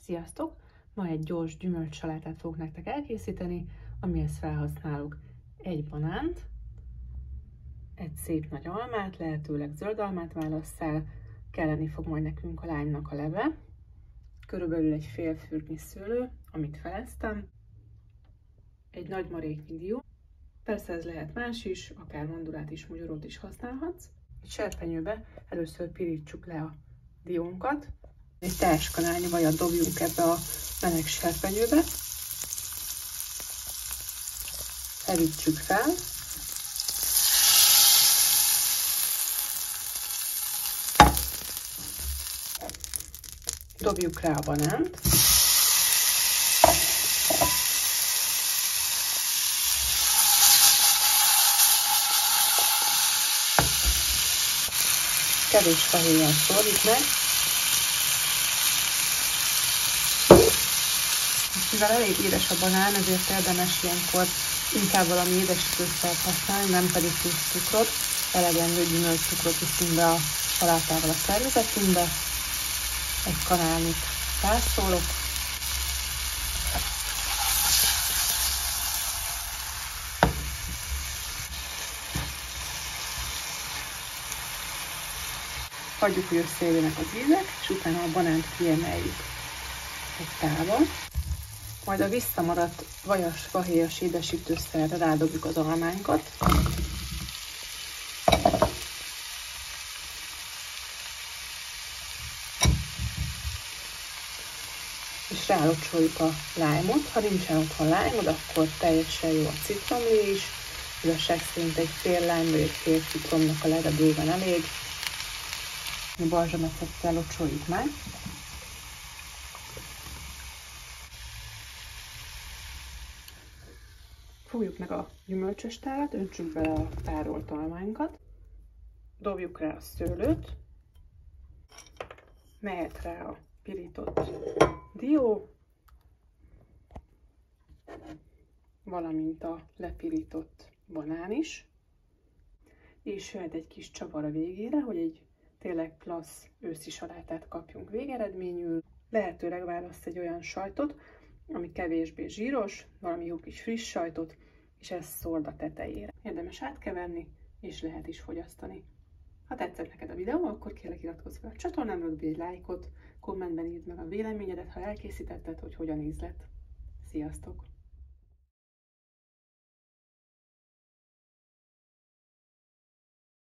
Sziasztok! Ma egy gyors gyümölcssalátát fogok nektek elkészíteni, amihez felhasználok egy banánt, egy szép nagy almát, lehetőleg zöld almát válasszál, kelleni fog majd nekünk a lánynak a leve, körülbelül egy fél fürtnyi szőlő, amit feleztem, egy nagy maréknyi dió, persze ez lehet más is, akár mandulát is, mogyorot is használhatsz. Egy serpenyőbe először pirítsuk le a diónkat, egy teáskanálnyi vajat dobjunk ebbe a meleg serpenyőbe, hevítsük fel, dobjuk rá a banánt, kevés fahéjjal szórjuk meg, mivel elég édes a banán, ezért érdemes ilyenkor inkább valami édesítőszert használni, nem pedig plusz cukrot. Elegendő gyümölcscukrot viszünk be a salátával a szervezetünkbe. Egy kanálnyit rászórok. Hagyjuk, hogy összejöjjenek az ízek, és utána a banánt kiemeljük egy tálba. Majd a visszamaradt vajas, fahéjas édesítőszerre rádobjuk az almánkat. És rálocsoljuk a lájmot. Ha nincsen otthon lájmod, akkor teljesen jó a citromlé is. Igazság szerint egy fél lájm vagy egy fél citromnak a leve bőven elég. A balzsamecettel locsoljuk meg. Fogjuk meg a gyümölcsös tálat, öntsük bele a tárolt almánkat, dobjuk rá a szőlőt, mehet rá a pirított dió, valamint a lepirított banán is, és jöhet egy kis csavar a végére, hogy egy tényleg klassz őszi salátát kapjunk végeredményül. Lehetőleg választ egy olyan sajtot, ami kevésbé zsíros, valami jó kis friss sajtot, és ezt szórd a tetejére. Érdemes átkeverni, és lehet is fogyasztani. Ha tetszett neked a videó, akkor kérlek iratkozz fel a csatornámra, dobj egy lájkot, kommentben írd meg a véleményedet, ha elkészítetted, hogy hogyan ízlett. Sziasztok!